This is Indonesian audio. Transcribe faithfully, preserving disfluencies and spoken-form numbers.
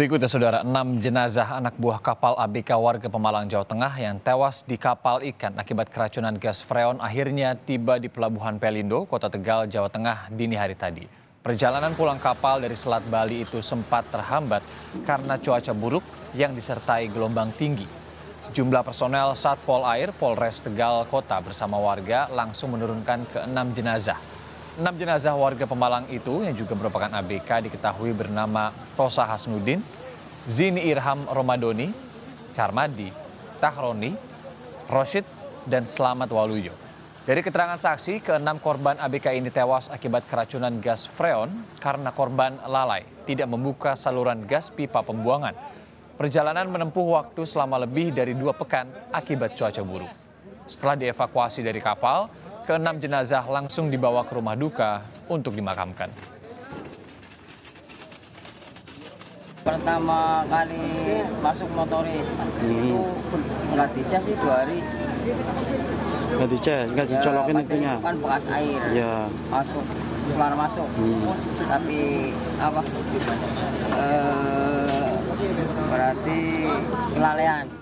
Berikutnya saudara, enam jenazah anak buah kapal A B K warga Pemalang, Jawa Tengah yang tewas di kapal ikan akibat keracunan gas freon akhirnya tiba di Pelabuhan Pelindo, Kota Tegal, Jawa Tengah dini hari tadi. Perjalanan pulang kapal dari Selat Bali itu sempat terhambat karena cuaca buruk yang disertai gelombang tinggi. Sejumlah personel Satpol Air Polres Tegal Kota bersama warga langsung menurunkan ke enam jenazah. Enam jenazah warga Pemalang itu yang juga merupakan A B K diketahui bernama Tosa Hasnudin, Zini Irham Romadoni, Charmadi, Tahroni, Roshid, dan Slamet Waluyo. Dari keterangan saksi, keenam korban A B K ini tewas akibat keracunan gas freon karena korban lalai, tidak membuka saluran gas pipa pembuangan. Perjalanan menempuh waktu selama lebih dari dua pekan akibat cuaca buruk. Setelah dievakuasi dari kapal, keenam jenazah langsung dibawa ke rumah duka untuk dimakamkan. Pertama kali masuk motoris hmm. itu nggak dicas sih dua hari. Nggak dicas, nggak ya, dicolokin itunya. Kan bekas air. Ya. Masuk, keluar masuk. Hmm. Tapi apa? Eh, berarti kelalaian.